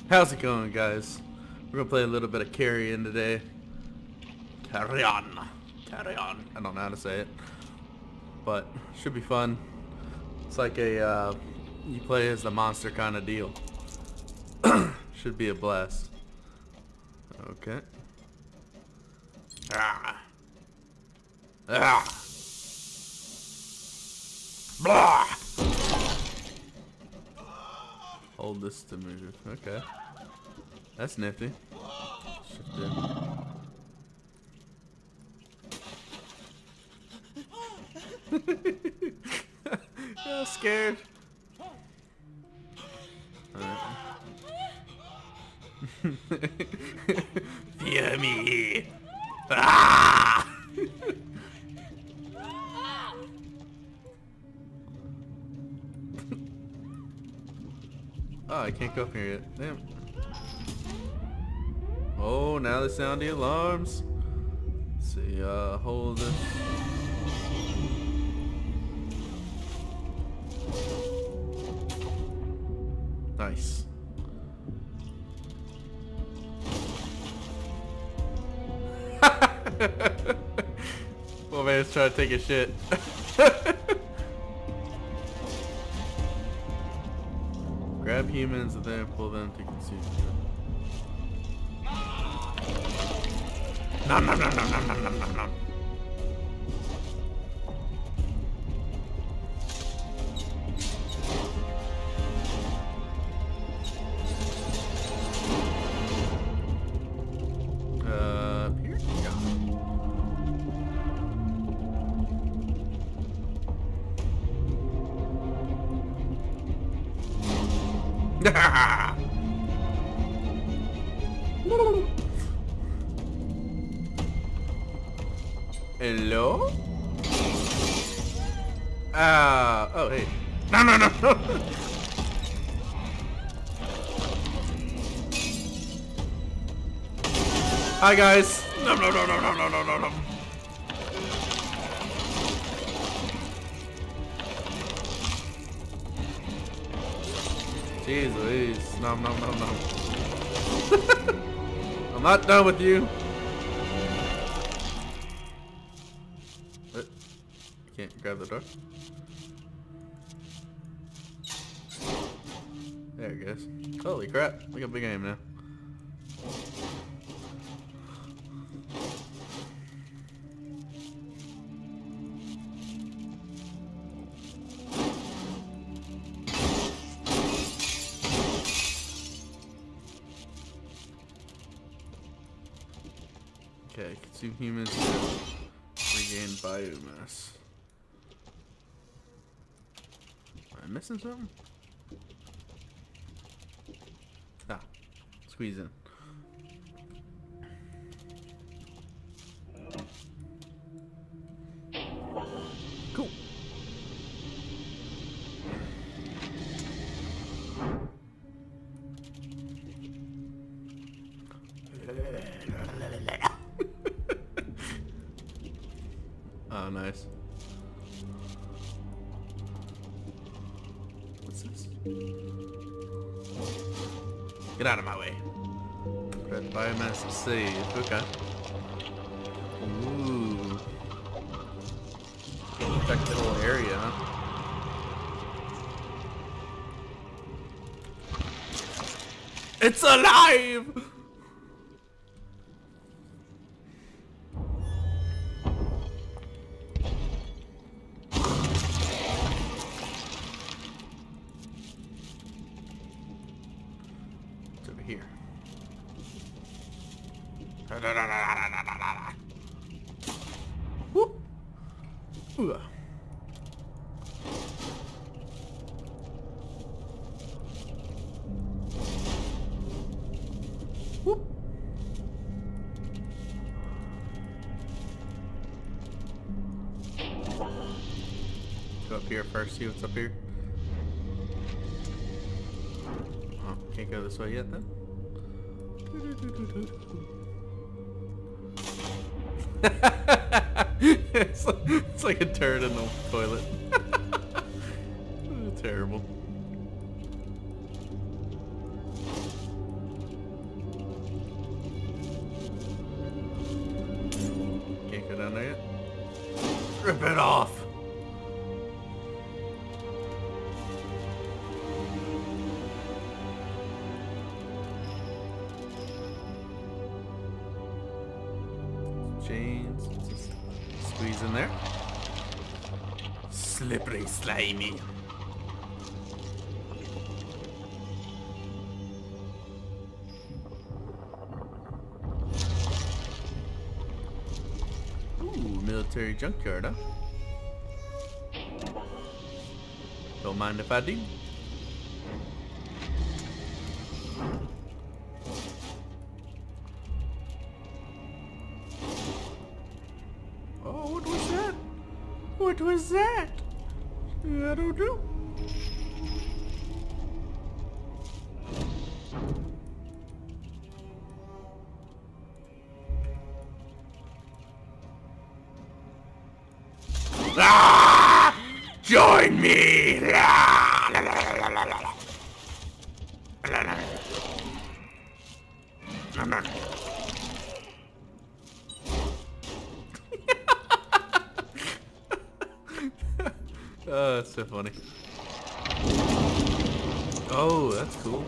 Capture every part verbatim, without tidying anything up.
How's it going, guys? We're gonna play a little bit of Carrion today. Carrion. Carrion. I don't know how to say it, but should be fun. It's like a uh, you play as the monster kind of deal. Should be a blast. Okay. Ah. Ah. Blah. Hold this to move. Okay. That's nifty. Shift in. I'm scared. Alright. Fear me. Ah! Oh, I can't go up here yet. Damn. Oh, now they sound the alarms. Let's see, uh, hold this. Nice. Well, man, let's try to take a shit. Grab humans and then pull them to consume them. Nom nom nom nom nom nom nom nom nom. Uh, here we go. Hello? Ah, uh, oh hey. No, no, no, no. Hi guys. No, no, no, no, no, no, no, no, no. Jeez Louise. No, no, no, no. I'm not done with you. What? Can't grab the door. There it goes. Holy crap. We got a big aim now. Okay, consume humans to regain biomass. Am I missing something? Ah, squeeze in. Cool. Oh, nice. What's this? Get out of my way. Red biomass to save. Okay. Ooh. Affect the whole area, huh? It's alive! Over here. Whoop. Ooh. Whoop. Go up here first, see what's up here. Oh, can't go this way yet then? it's, like, it's like a turd in the toilet. Terrible. Rip it off. Chains. Just squeeze in there. Slippery, slimy. Ooh, military junkyard, huh? Don't mind if I do. Oh, what was that? What was that? I don't know. Ah! Join me! La, la, la, la, la, la. La, la. La, la. Oh, that's so funny. Oh, that's cool.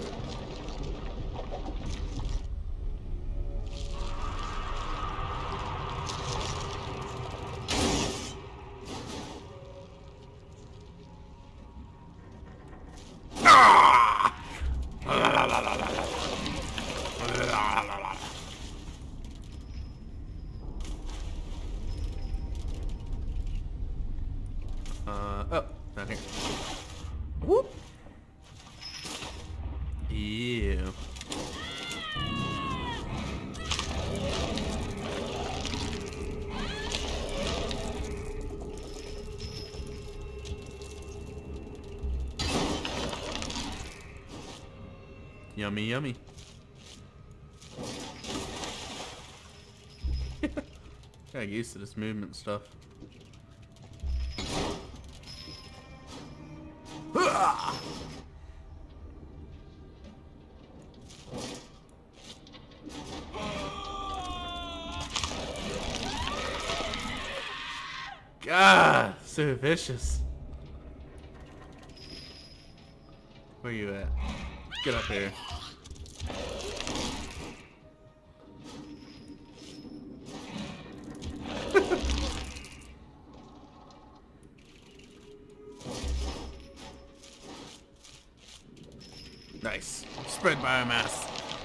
Ah! La, la, la, la, la, la. La, la, la. Uh, oh, down here. Whoop. Yeah. Yummy, yummy. Got used to this movement stuff. God, so vicious. Where you at? Get up here. Nice. Spread biomass.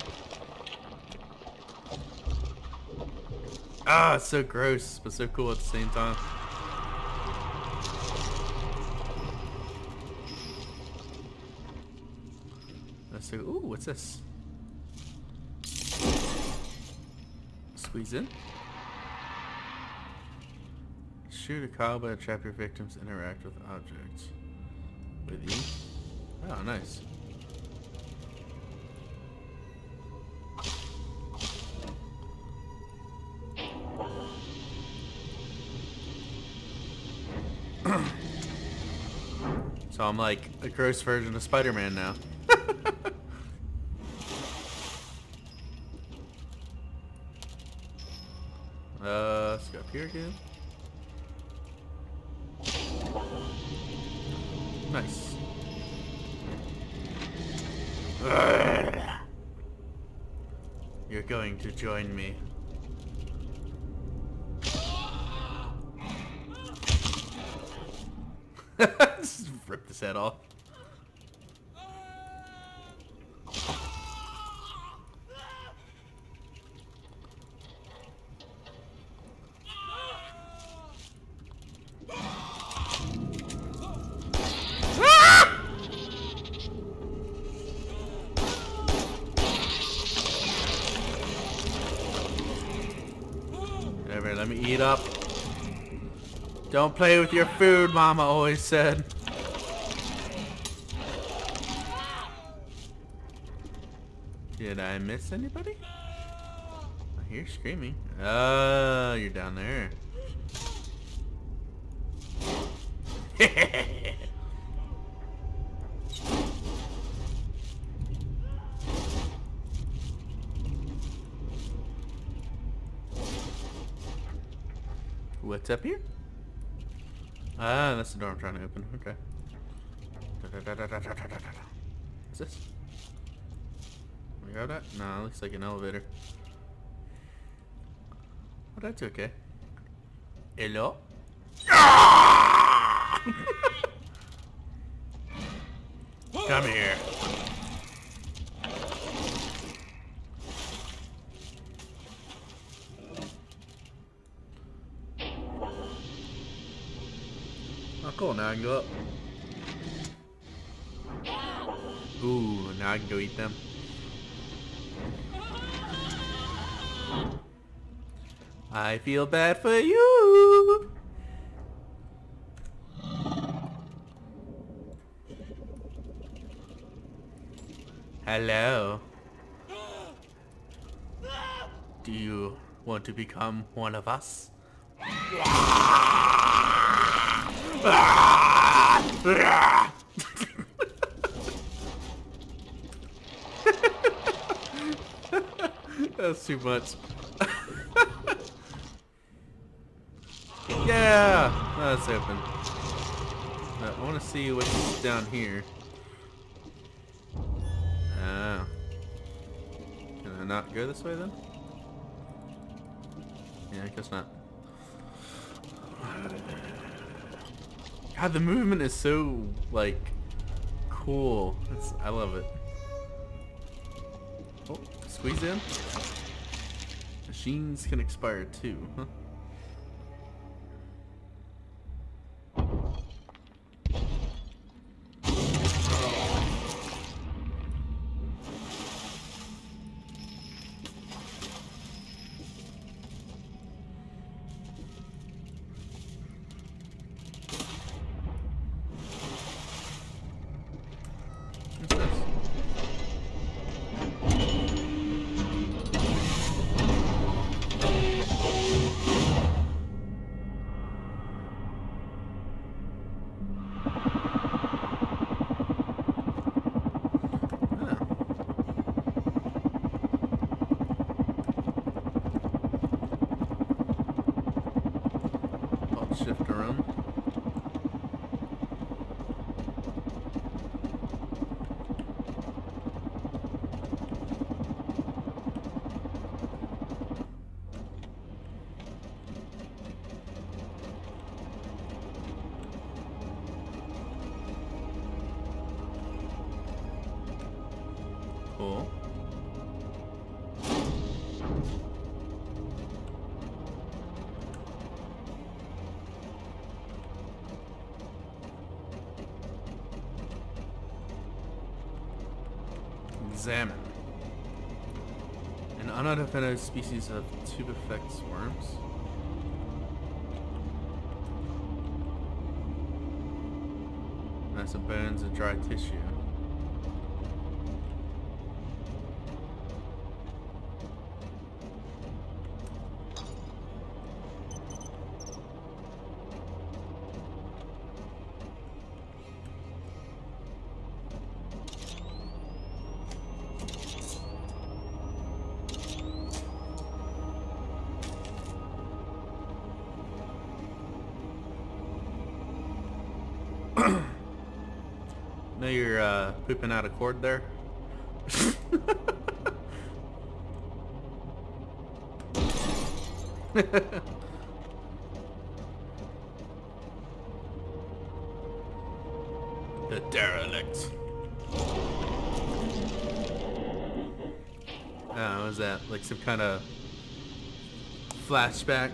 Ah, it's so gross, but so cool at the same time. That's so. Ooh, what's this? Squeeze in. Shoot a cowbell to trap your victims. Interact with objects. With E. Oh, nice. So I'm like a gross version of Spider-Man now. uh, let's go up here again. Nice. You're going to join me. Just rip his head off. Whatever, let me eat up. Don't play with your food, Mama always said. Did I miss anybody? I hear screaming. Oh, you're down there. What's up here? Ah, that's the door I'm trying to open. Okay. What's this? We got that? No, it looks like an elevator. Oh, that's okay. Hello? Come here. Oh, cool. Now I can go up. Ooh, now I can go eat them. I feel bad for you. Hello. Do you want to become one of us? That's too much. Yeah, that's open. Uh, I want to see what's down here. Ah. Can I not go this way then? Yeah, I guess not. God, the movement is so, like, cool. It's, I love it. Oh, squeeze in. Machines can expire too, huh? Shift around. Cool. Examine. An unidentified species of tubifex worms. That's some bones and dry tissue. Know you're uh, pooping out a cord there? The derelict. Oh, what was that? Like some kind of flashback?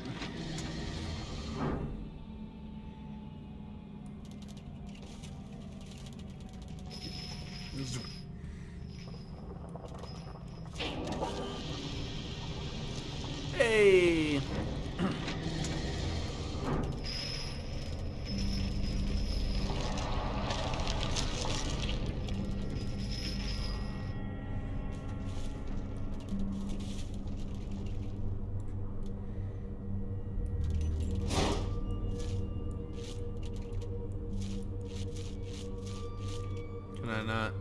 Hey! Can I not?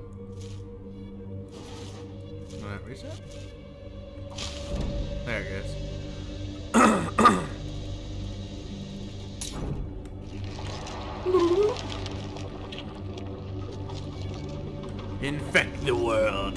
Can I reset? There it goes. Infect the world.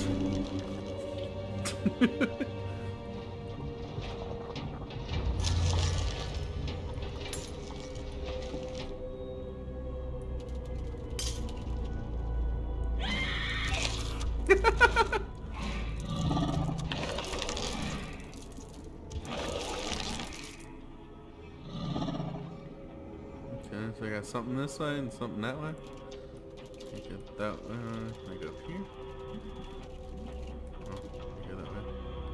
Okay, so I got something this way and something that way. Take it that way. Can I go up here? Oh, I go that way.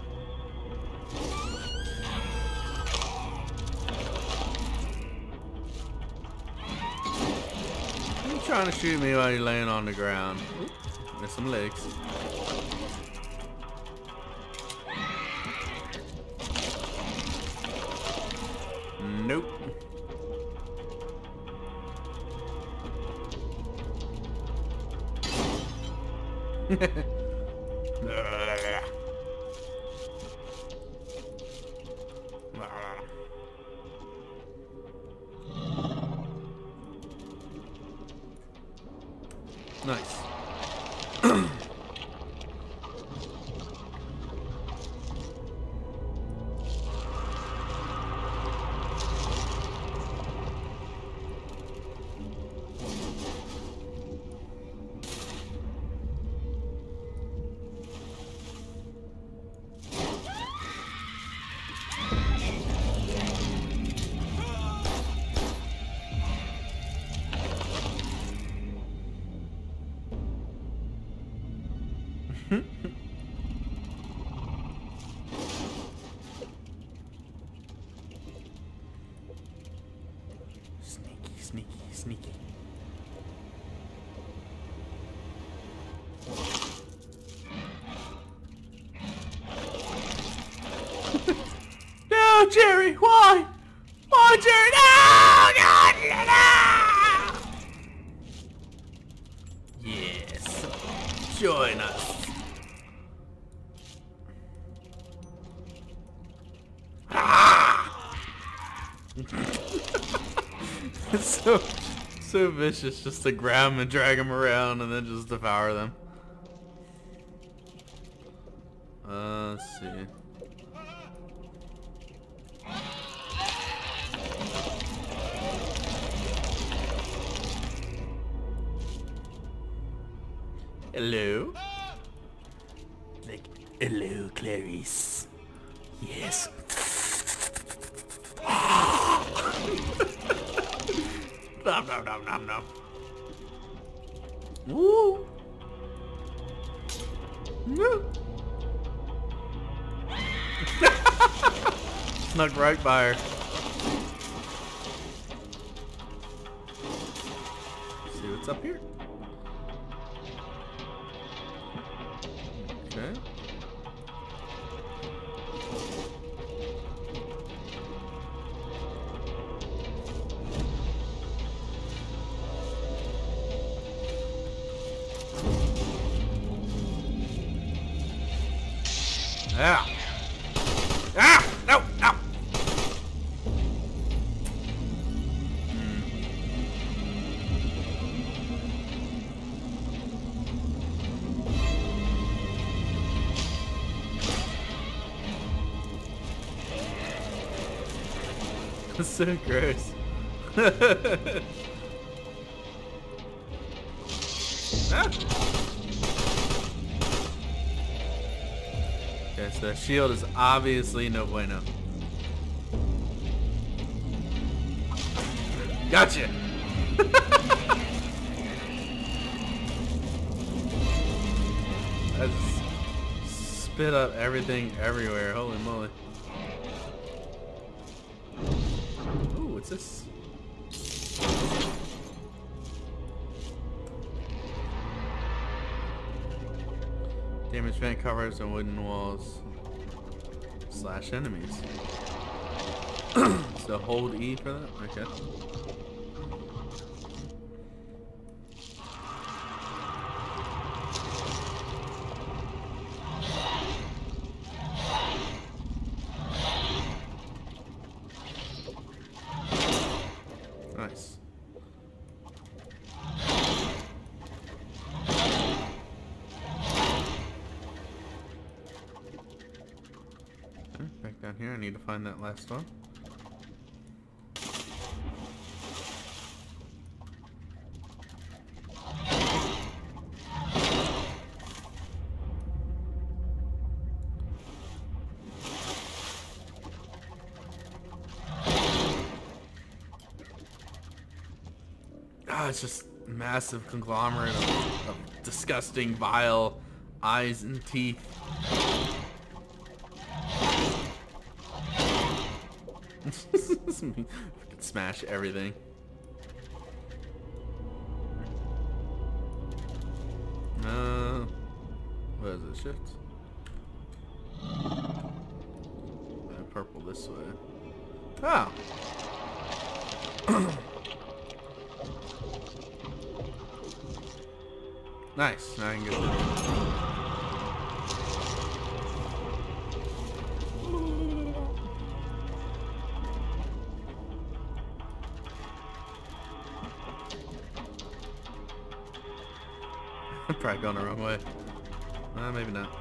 Are you trying to shoot me while you're laying on the ground? Oop, there's some legs. Nope. Nice. Sneaky, sneaky, sneaky. No, Jerry, why? Why, Jerry? No, God, no! Yes, join us. It's so, so vicious just to grab them and drag them around and then just devour them. Uh, let's see. Hello? Like, hello, Clarice. Yes. Nom nom nom nom nom. Woo! Woo! Snuck right by her. See what's up here. Okay. Ah! Ah! No! No! That's so gross. Ah! Okay, so that shield is obviously no bueno. Gotcha! I just spit up everything everywhere. Holy moly. Ooh, what's this? Damage vent covers and wooden walls slash enemies. So hold E for that? Okay. Nice. Down here, I need to find that last one. Ah, it's just a massive conglomerate of, of disgusting, vile eyes and teeth. Smash everything. Uh, what is it? Shit. Uh, purple this way. Oh. Nice. Now I can get there. I'm probably going the wrong way. Uh, maybe not.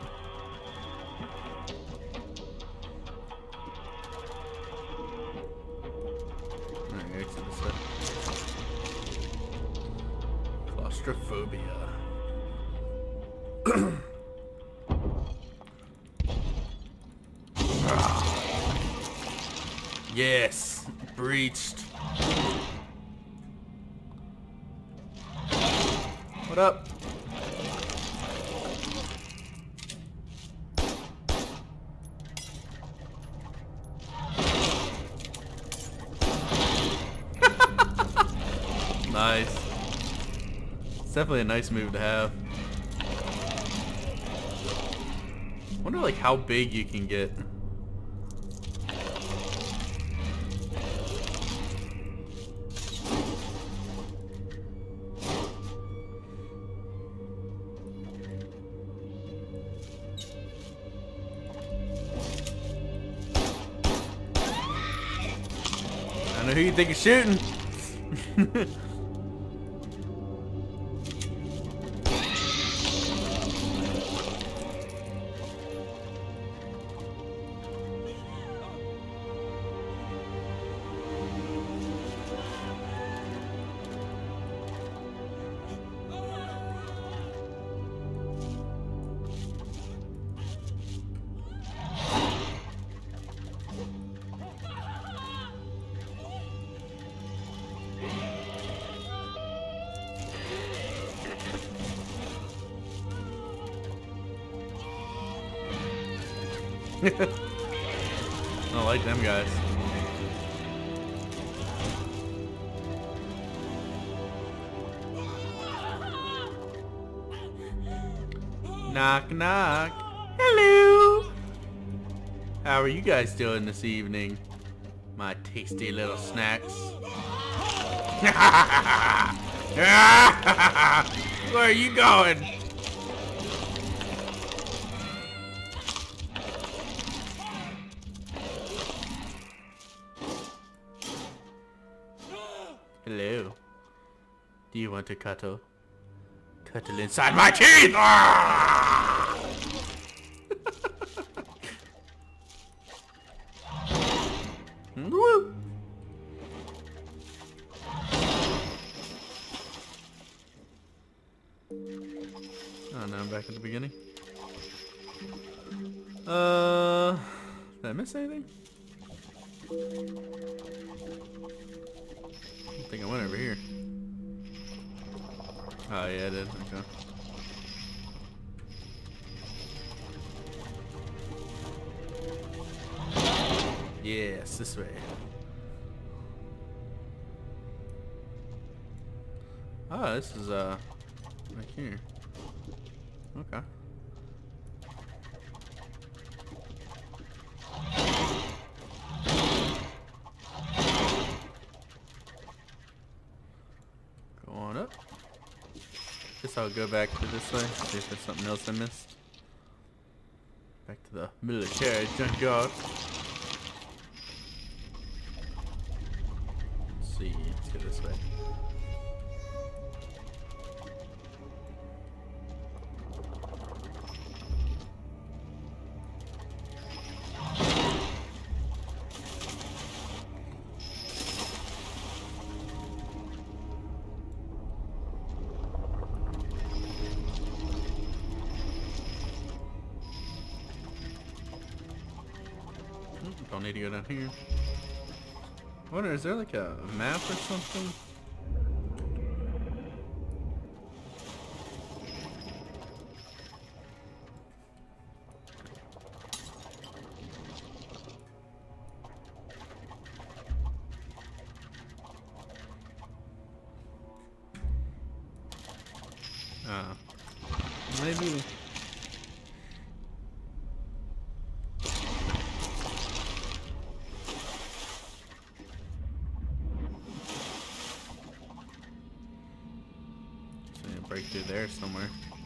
Alright, exit this way. Claustrophobia. Yes! Breached. What up? Nice. It's definitely a nice move to have. Wonder like how big you can get. I know who you think you're shooting. I don't like them guys. Knock knock. Hello. How are you guys doing this evening? My tasty little snacks. Where are you going? Hello. Do you want to cuddle? Cuddle inside my teeth! Ah! Woo! Oh, now I'm back at the beginning. Uh, did I miss anything? I think I went over here. Oh yeah, I did. Okay. Yes, this way. Oh, this is uh right here. Okay. Go on up. Guess I'll go back to this way, see if there's something else I missed. Back to the military junkyard. Let's see, let's go this way. Mm, don't need to go down here. I wonder, is there like a map or something? Uh, maybe. Break through there somewhere.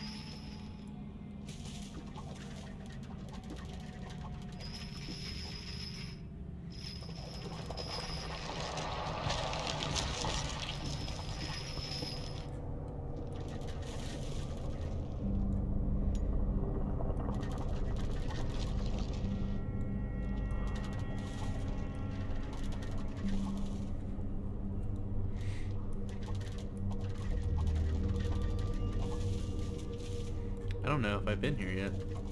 I don't know if I've been here yet.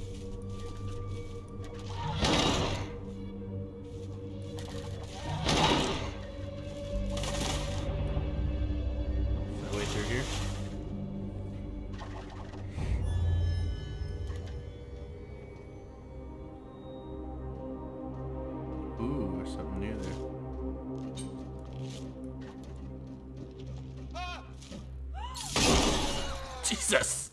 Is that way through here? Ooh, there's something new there. Jesus!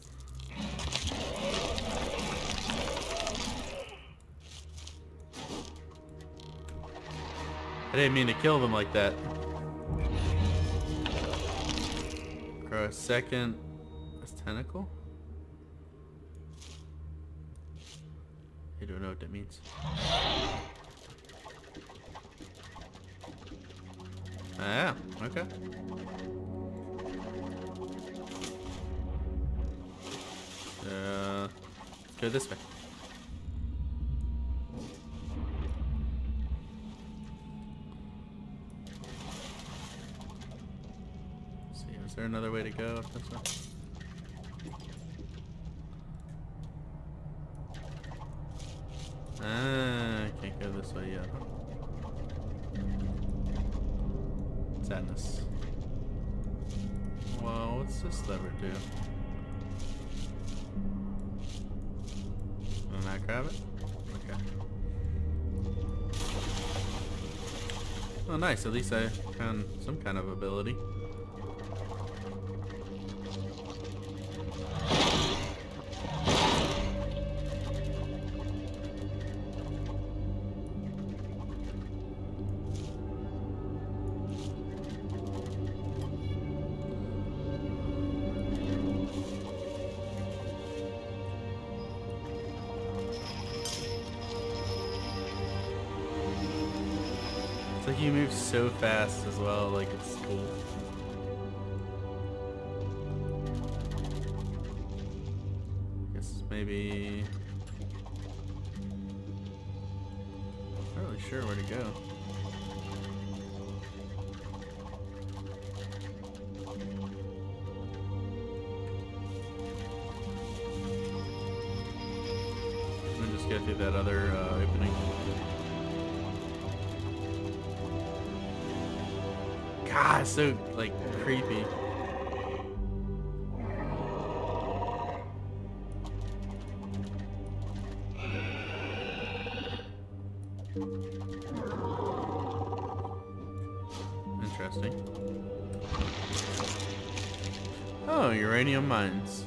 I didn't mean to kill them like that. Grow a second. That's tentacle? I don't know what that means. Ah, okay. Uh, let's go this way. Is there another way to go up this way? Ah, I can't go this way yet. Sadness. Well, what's this lever do? Can I grab it? Okay. Oh, nice. At least I found some kind of ability. Like you move so fast as well, like it's cool. Guess maybe not really sure where to go. I'm gonna just go through that other uh, opening. God, it's so, like, creepy. Interesting. Oh, uranium mines.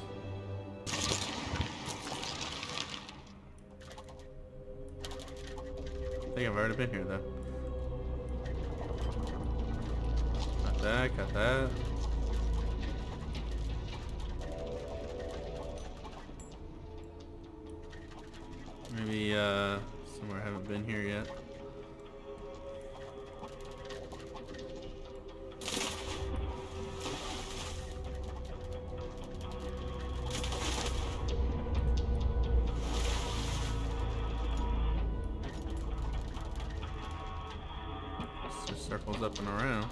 I think I've already been here, though. That, got that. Maybe uh, somewhere I haven't been here yet. It just circles up and around.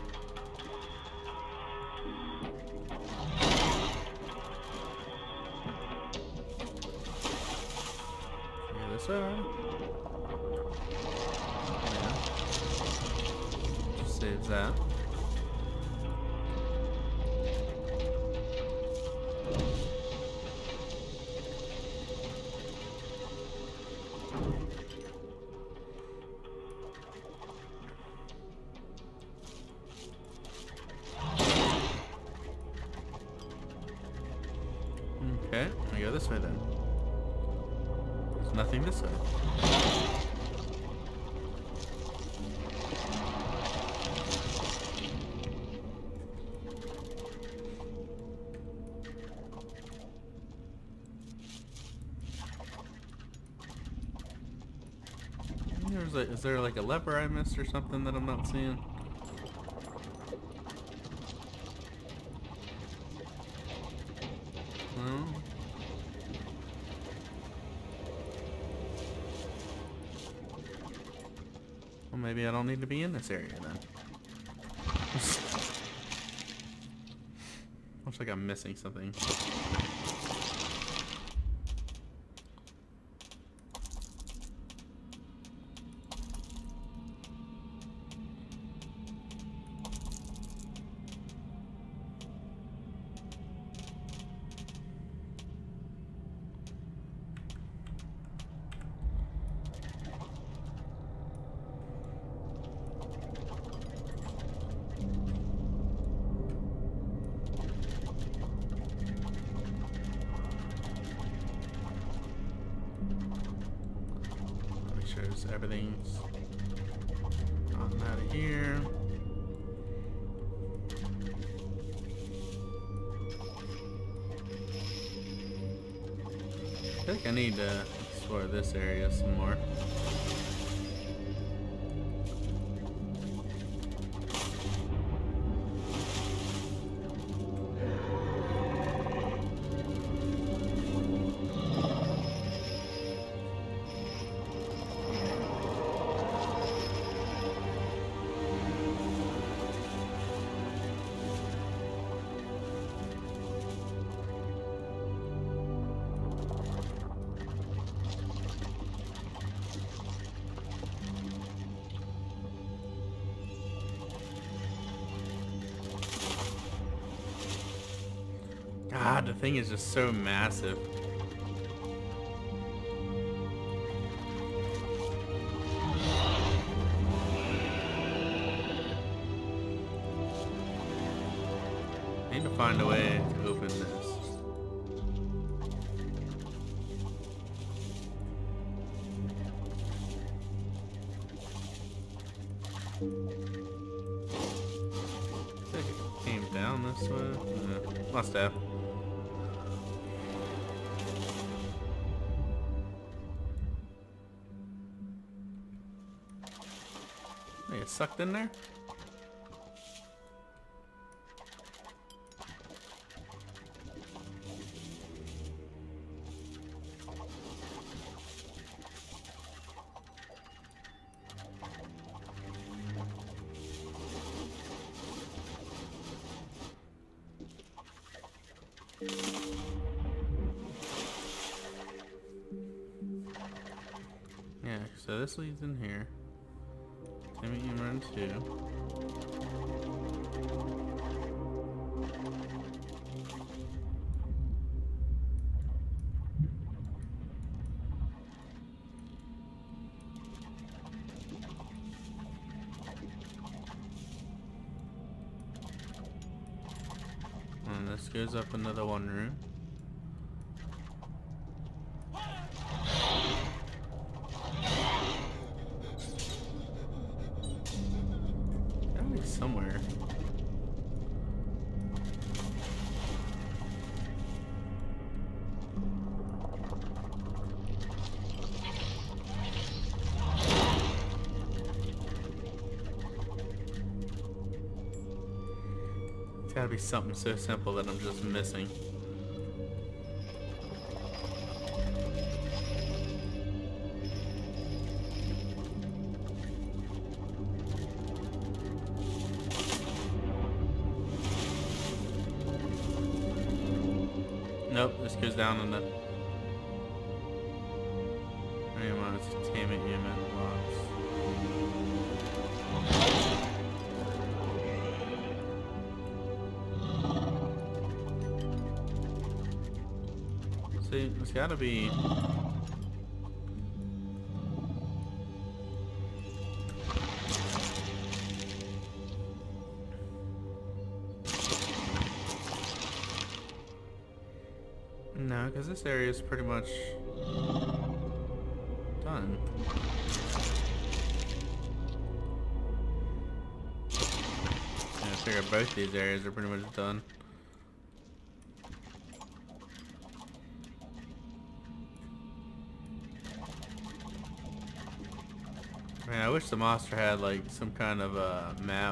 This way, right? Just saves that. Okay, we go this way then. There's nothing this way. There's a, is there like a lever I missed or something that I'm not seeing? No. Well, maybe I don't need to be in this area then. Looks like I'm missing something. Everything's gotten out of here. I think I need to explore this area some more. God, the thing is just so massive. I need to find a way to open this. I think it came down this way. Uh, must have. They get sucked in there? Yeah, so this leads in here. Timmy and run two. And this goes up another one room. Somewhere. It's gotta be something so simple that I'm just missing. Nope, this goes down in the randomized containment unit box. See, it's gotta be... No, because this area is pretty much done. Yeah, I figure both these areas are pretty much done. Man, I wish the monster had like some kind of a uh, map.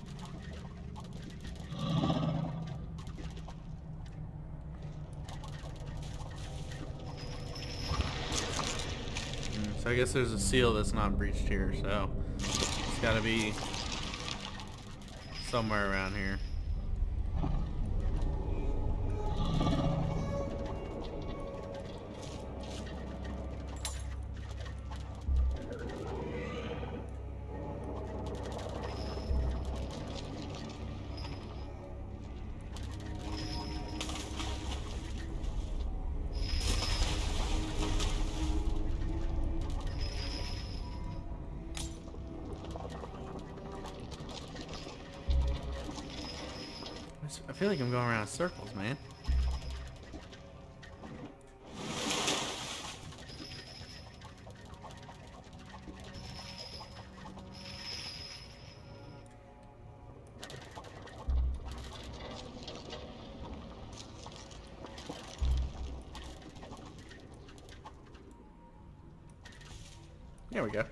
Mm, so I guess there's a seal that's not breached here, so it's gotta be somewhere around here. I feel like I'm going around in circles, man. There we go.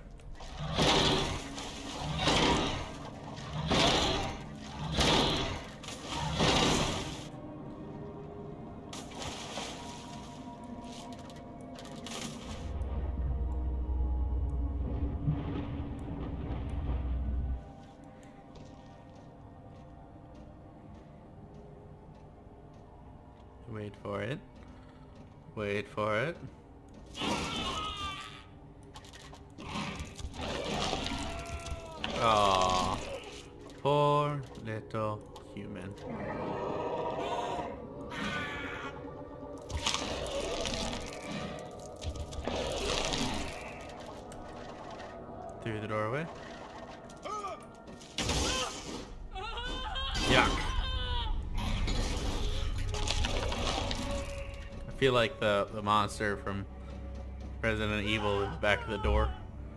Wait for it. Wait for it. Aww. Poor little human. Through the doorway. Yuck. I feel like the, the monster from Resident Evil is back at the door.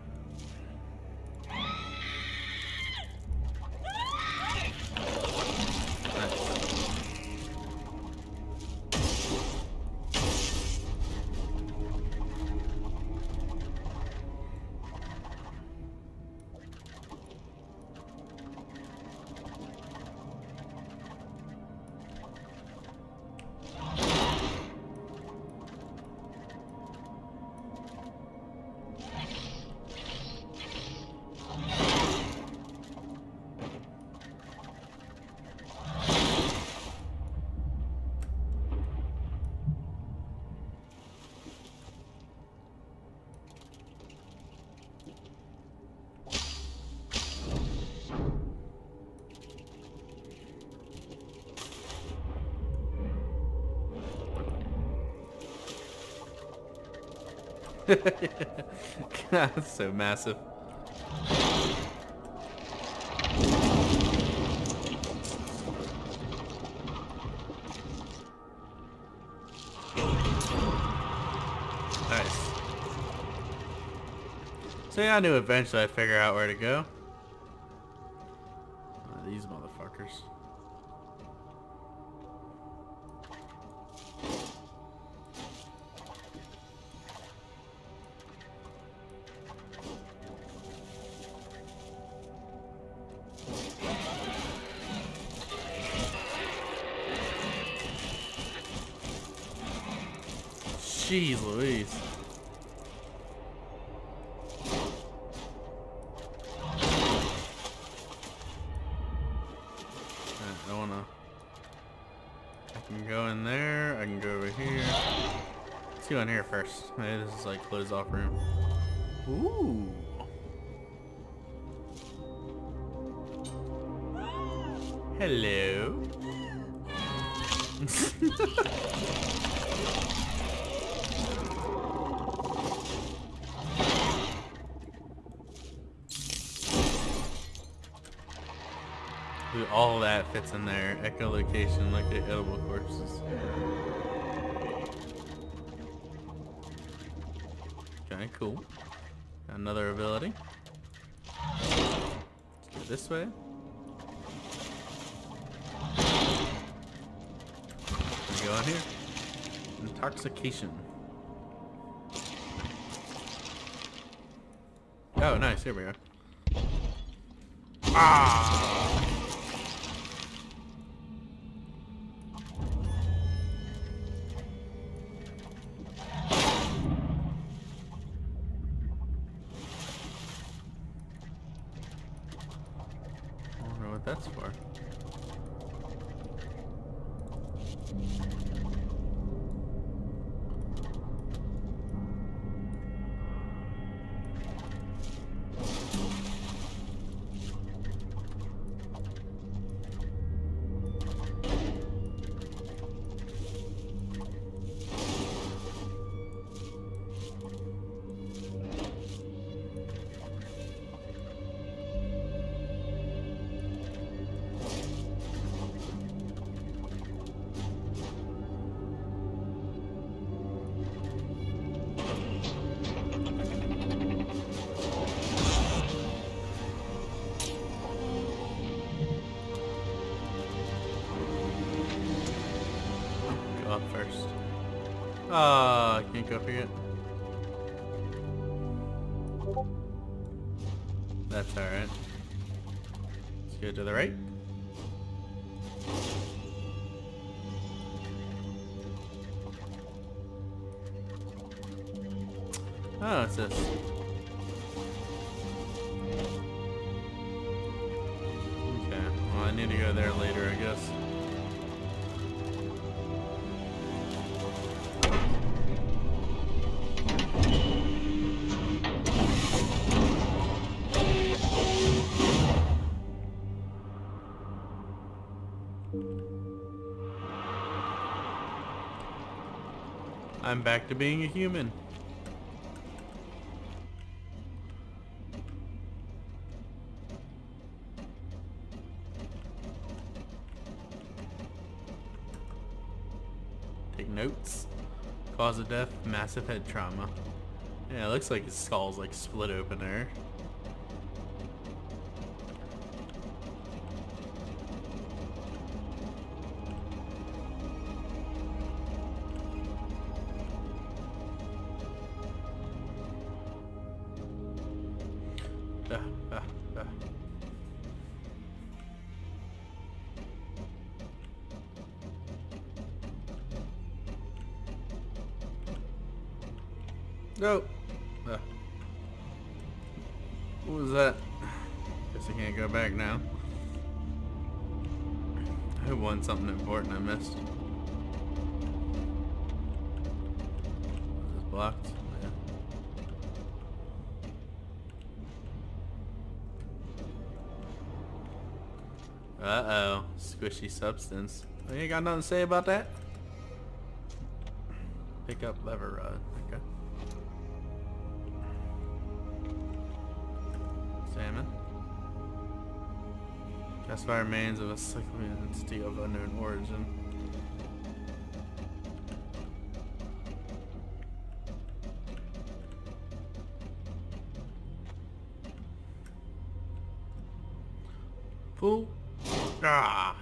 That's so massive. Nice. So yeah, I knew eventually I'd figure out where to go. Oh, these motherfuckers. Jeez Louise. I wanna... I can go in there, I can go over here. Let's go in here first. Maybe this is like closed off room. Ooh. Hello. Dude, all that fits in there. Echolocation, like the edible corpses. Okay, cool. Got another ability. Let's go this way. We go in here. Intoxication. Oh, nice. Here we are. Ah! I wonder what that's for. Up first. Ah, oh, can't go up here yet. That's alright. Let's go to the right. Oh, it's this. Okay, well I need to go there later, I guess. I'm back to being a human. Take notes. Cause of death, massive head trauma. Yeah, it looks like his skull's like split open there. Uh, uh, uh. No. Uh. What was that? Guess I can't go back now. I won something important I missed. It's blocked. Uh-oh. Squishy substance. Oh, you ain't got nothing to say about that? Pick up lever rod. Okay. Salmon. Classify remains of a cyclic entity of unknown origin. Pool. Ah.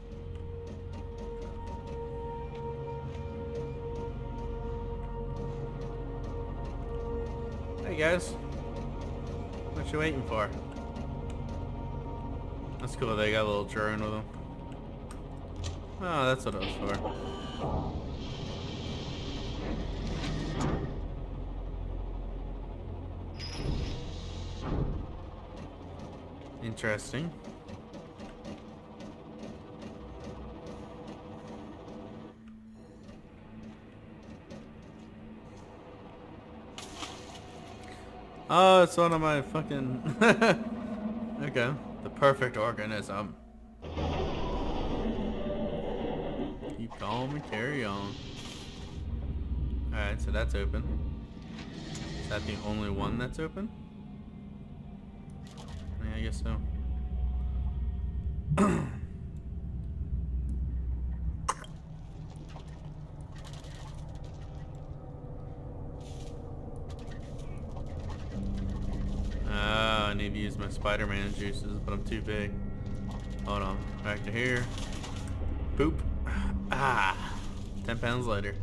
Hey guys, what you waiting for? That's cool. They got a little drone with them. Oh, that's what it was for. Interesting. Oh, it's one of my fucking... Okay. The perfect organism. Call me Carry On. Alright, so that's open. Is that the only one that's open? Yeah, I guess so. Ah, I need to use my Spider-Man juices, but I'm too big. Hold on. Back to here. Boop. Ah. Ten pounds later.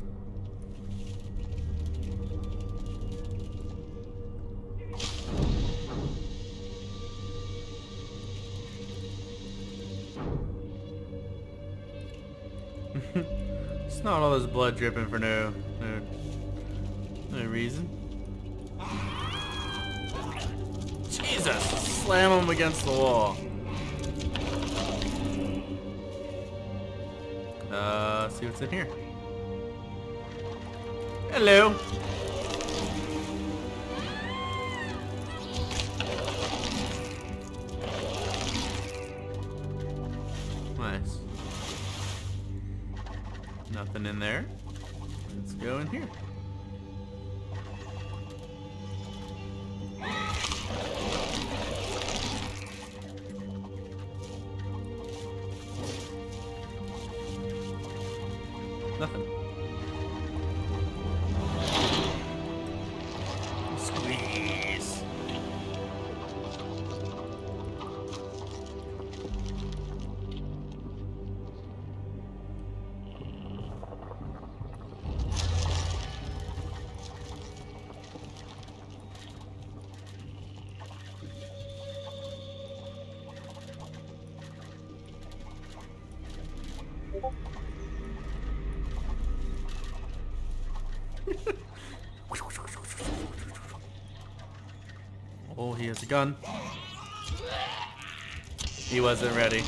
It's not all this blood dripping for no, no, no reason. Jesus! Slam him against the wall. Uh, see what's in here. Hello. Nice. Nothing in there. Let's go in here. Nothing. Squeeze. Oh, he has a gun. He wasn't ready.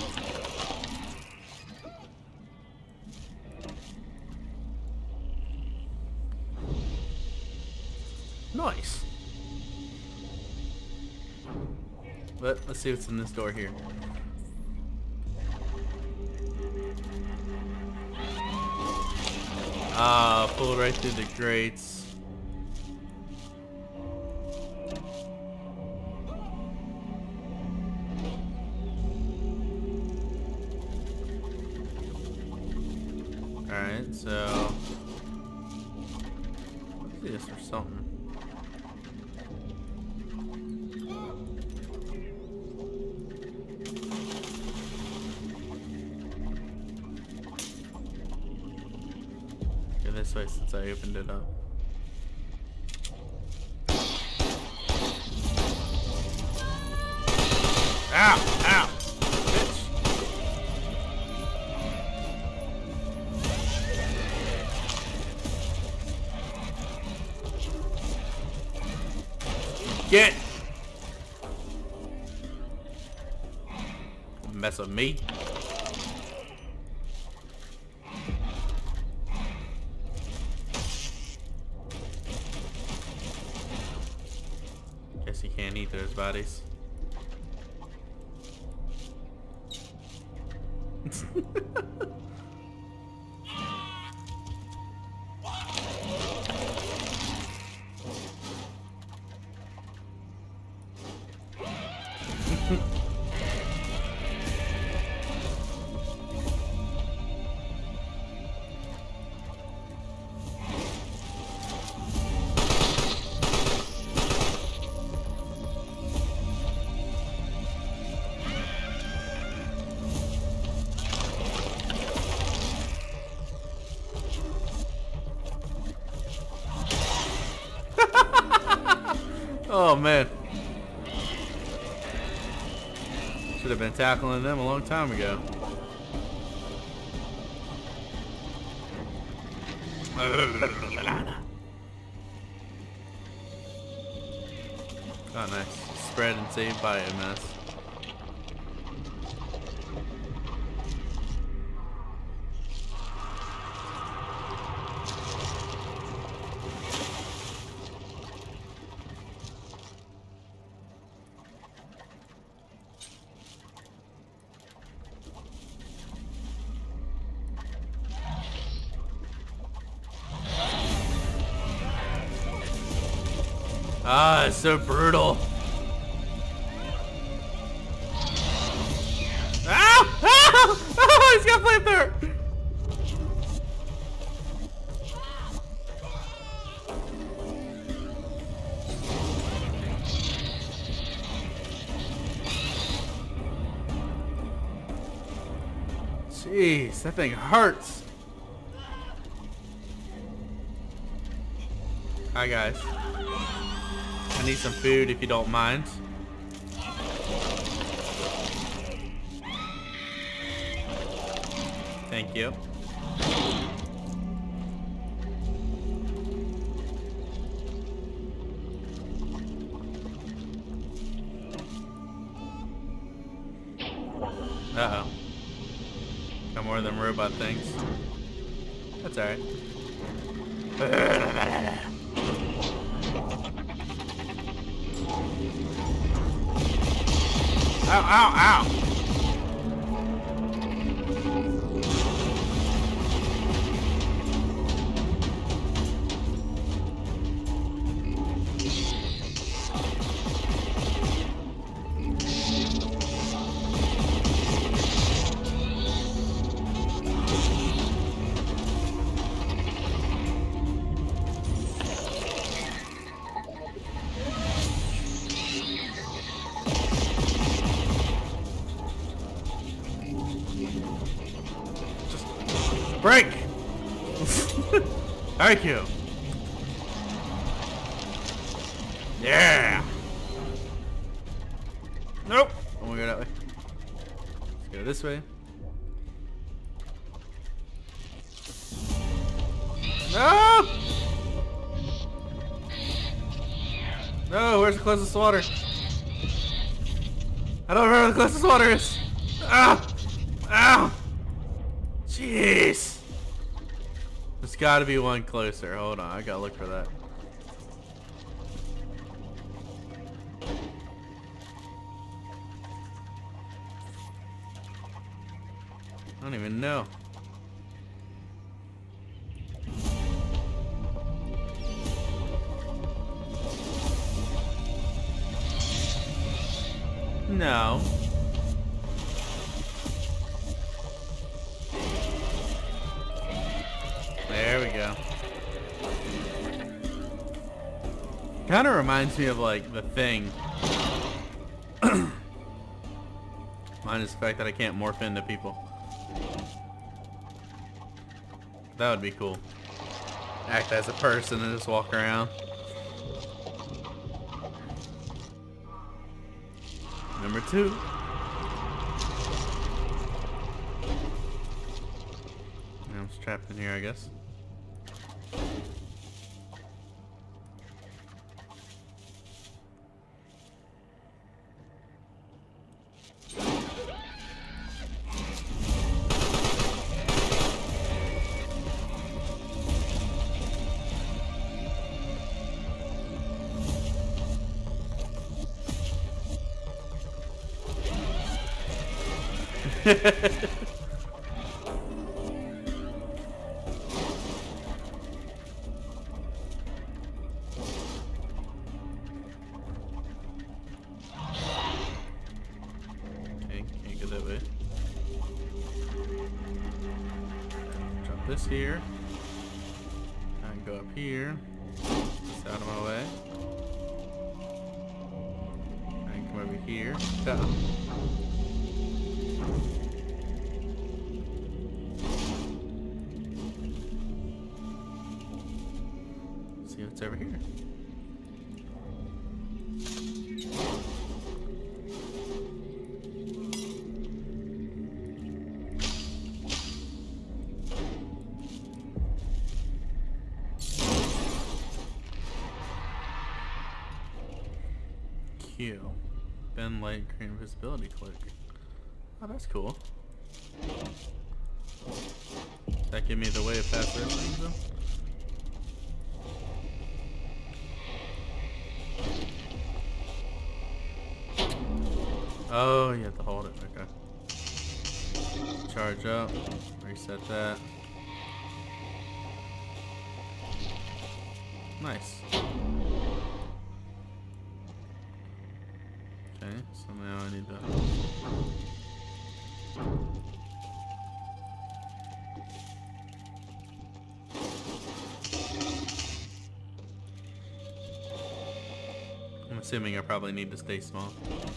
Nice. But let's see what's in this door here. Ah, pulled right through the grates. Alright, so let's see this or something. Go this way since I opened it up. Ow! Ow! Bitch! Get! Mess with me. Guess you can't eat those bodies. Oh man. Should have been tackling them a long time ago. Oh nice. Spread and save biomass. Ah, it's so brutal. Ah! Ah! Oh, he's got flamethrower. Jeez, that thing hurts. Hi guys. I need some food if you don't mind. Thank you. Uh-oh. Got more of them robot things. That's alright. Ow, ow, ow! Break! Thank you. Yeah. Nope. I won't go that way. Let's go this way. No! No, where's the closest water? I don't remember where the closest water is. Ah! Ow! Jeez! There's gotta be one closer. Hold on, I gotta look for that. I don't even know. No. There we go. Kind of reminds me of like The Thing. Minus the fact that I can't morph into people. That would be cool. Act as a person and just walk around. Number two. I'm trapped in here, I guess. Okay, can't go that way. Drop this here. I can go up here. This out of my way. I can come over here. Uh-oh. See what's over here. Q. Bend light, green visibility click. Oh, that's cool. Does that give me the way to pass those things though? Oh, you have to hold it. Okay. Charge up. Reset that. Nice. Okay, so now I need to... I'm assuming I probably need to stay small.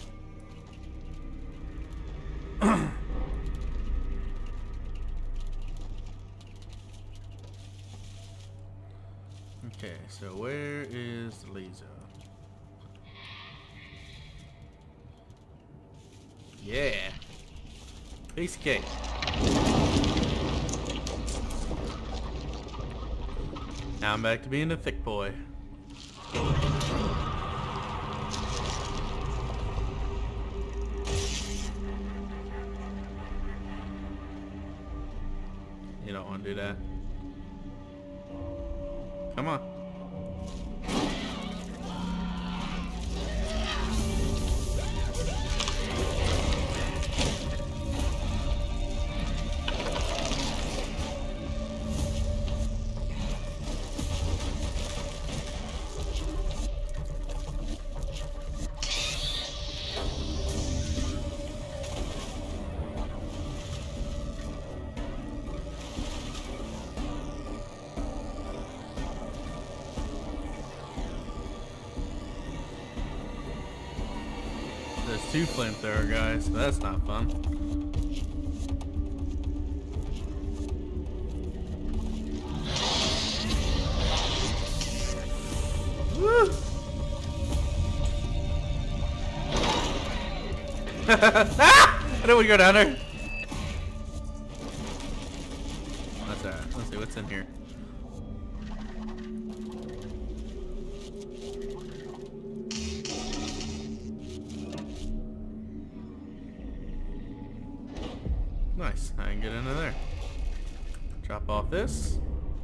Okay, so where is Lizo? Yeah. Piece of cake. Now I'm back to being a thick boy. You don't want to do that. Come on. There's two flamethrower guys, so that's not fun. Woo! Ah! I don't want to go down there. That's alright. Let's see what's in here. Nice, I can get into there. Drop off this.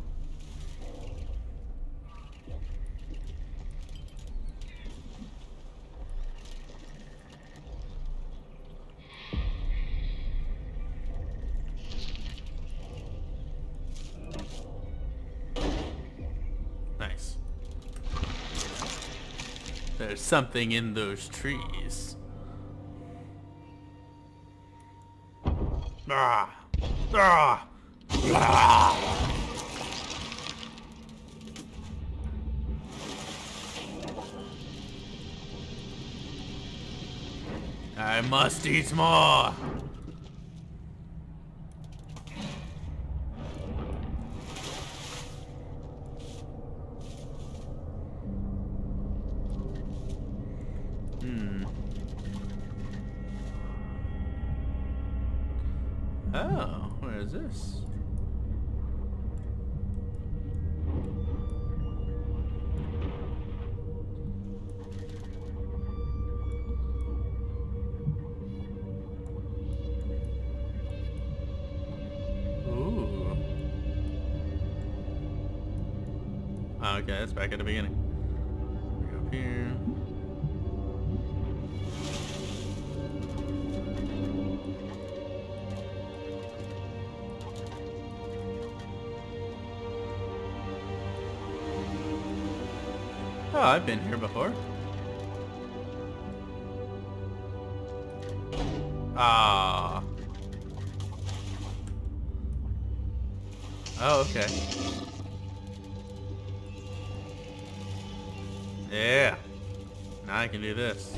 Nice. There's something in those trees. Ah! Ah! Ah! I must eat more. Hmm. Oh, where is this? Ooh. Oh, okay, that's back at the beginning. Go up here. Oh, I've been here before. Ah. Oh, okay. Yeah. Now I can do this.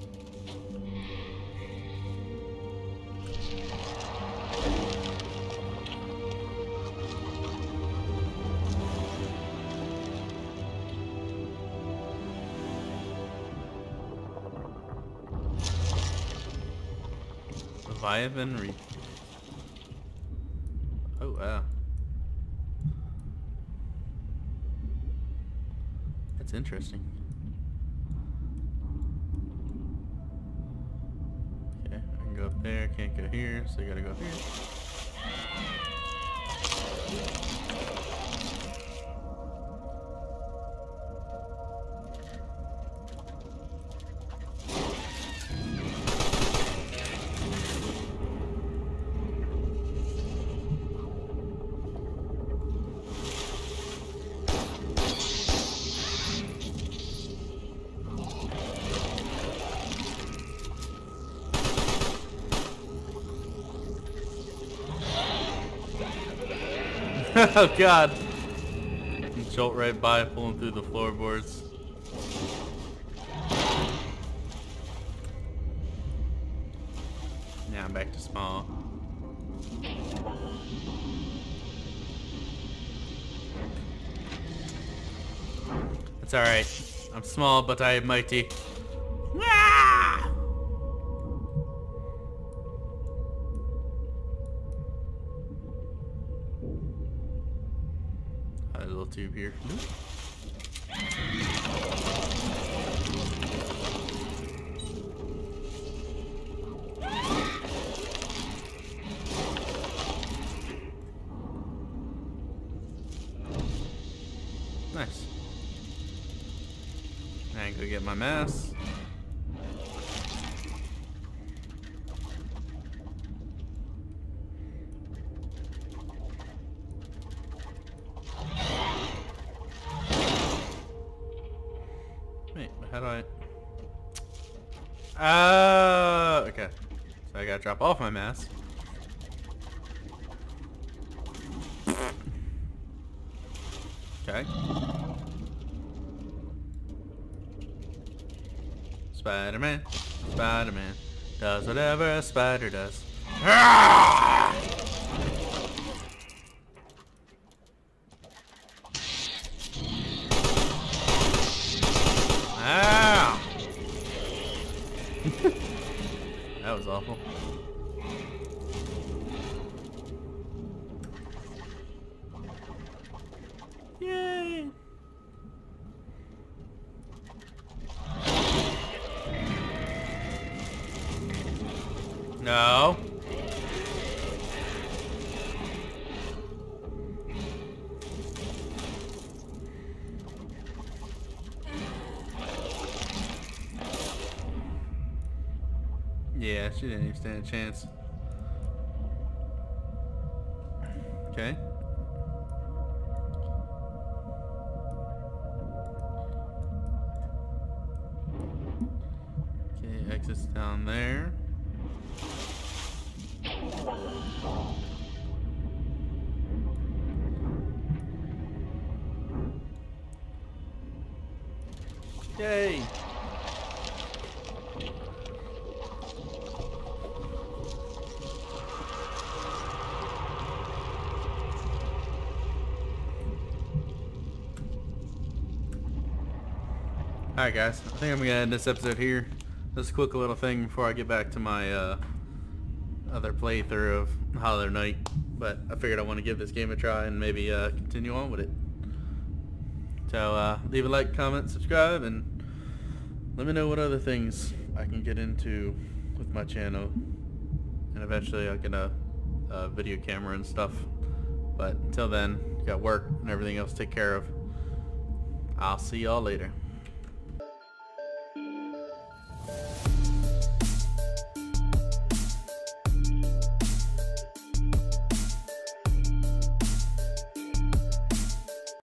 Leviathan Reef. Oh wow. That's interesting. Okay, I can go up there, can't go here, so I gotta go here. Oh god. Jolt right by, pulling through the floorboards. Now I'm back to small. It's alright. I'm small, but I am mighty. Ah! A little tube here. Nice. Now I can go get my mask. Wait, how do I... Uh, okay. So I gotta drop off my mask. Okay. Spider-Man, Spider-Man, does whatever a spider does. Ah! Ow! That was awful. Yay! No. Yeah, she didn't even stand a chance. Okay. Okay, exits down there. Yay! Alright guys, I think I'm gonna end this episode here. Just a quick little thing before I get back to my uh, other playthrough of Hollow Knight. But I figured I want to give this game a try and maybe uh, continue on with it. So uh, leave a like, comment, subscribe, and let me know what other things I can get into with my channel. And eventually I'll get a, a video camera and stuff. But until then, got work and everything else to take care of. I'll see y'all later.